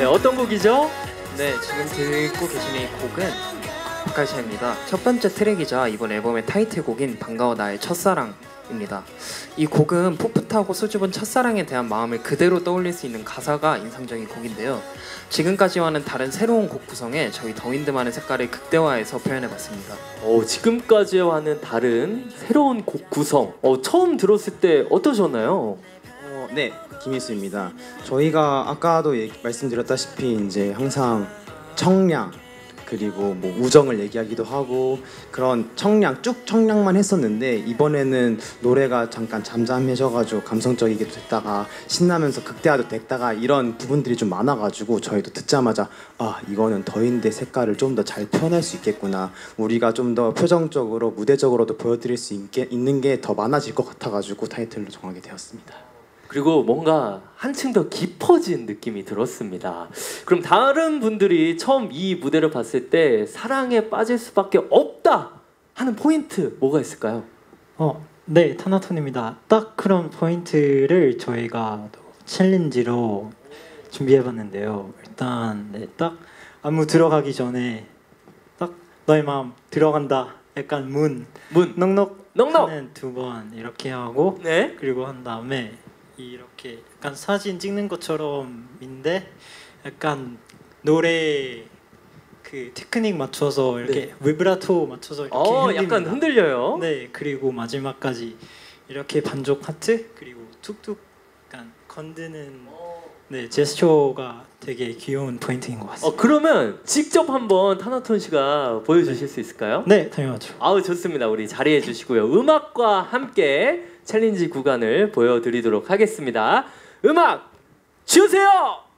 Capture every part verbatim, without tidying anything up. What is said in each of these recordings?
어떤 곡이죠? 네, 지금 듣고 계시는 이 곡은 박하샤입니다. 첫 번째 트랙이자 이번 앨범의 타이틀곡인 반가워 나의 첫사랑입니다. 이 곡은 풋풋하고 수줍은 첫사랑에 대한 마음을 그대로 떠올릴 수 있는 가사가 인상적인 곡인데요. 지금까지와는 다른 새로운 곡 구성에 저희 더윈드만의 색깔을 극대화해서 표현해봤습니다. 어, 지금까지와는 다른 새로운 곡 구성. 어, 처음 들었을 때 어떠셨나요? 어, 네, 김희수입니다. 저희가 아까도 얘기, 말씀드렸다시피 이제 항상 청량 그리고 뭐 우정을 얘기하기도 하고 그런 청량 쭉 청량만 했었는데 이번에는 노래가 잠깐 잠잠해져가지고 감성적이게 됐다가 신나면서 극대화도 됐다가 이런 부분들이 좀 많아가지고 저희도 듣자마자 아 이거는 더윈드의 색깔을 좀 더 잘 표현할 수 있겠구나, 우리가 좀 더 표정적으로 무대적으로도 보여드릴 수 있게, 있는 게 더 많아질 것 같아가지고 타이틀로 정하게 되었습니다. 그리고 뭔가 한층 더 깊어진 느낌이 들었습니다. 그럼 다른 분들이 처음 이 무대를 봤을 때 사랑에 빠질 수밖에 없다 하는 포인트 뭐가 있을까요? 어, 네, 타나톤입니다. 딱 그런 포인트를 저희가 챌린지로 준비해봤는데요. 일단 네, 딱 안무 들어가기 전에 딱 너의 마음 들어간다. 약간 문, 문, 넉넉, 넉넉 하는 두 번 이렇게 하고 네. 그리고 한 다음에 이렇게 약간 사진 찍는 것처럼인데 약간 노래 그 테크닉 맞춰서 이렇게 네. 비브라토 맞춰서 이렇게 어, 흔듭니다. 약간 흔들려요. 네, 그리고 마지막까지 이렇게 반쪽 하트 그리고 툭툭 약간 건드는 네 제스처가 되게 귀여운 포인트인 것 같습니다. 어, 그러면 직접 한번 타나톤 씨가 보여주실 수 있을까요? 네, 당연하죠. 아우 좋습니다. 우리 자리해 주시고요. 음악과 함께 챌린지 구간을 보여드리도록 하겠습니다. 음악 주세요.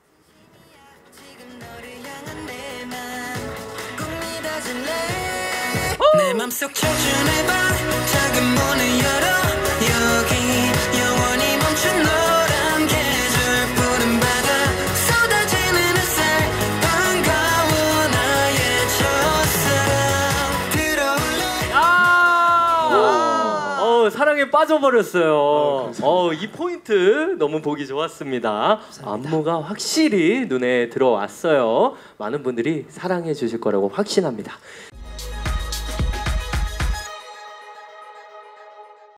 내 맘속 청춘의 방 작은 문을 열어 여기 영원히 멈춘 노란 계절 푸른 바다 쏟아지는 햇살 반가워 나의 첫사랑 들어올래. 아, 어, 사랑에 빠져버렸어요. 어, 어, 이 포인트 너무 보기 좋았습니다. 안무가 확실히 눈에 들어왔어요. 많은 분들이 사랑해 주실 거라고 확신합니다.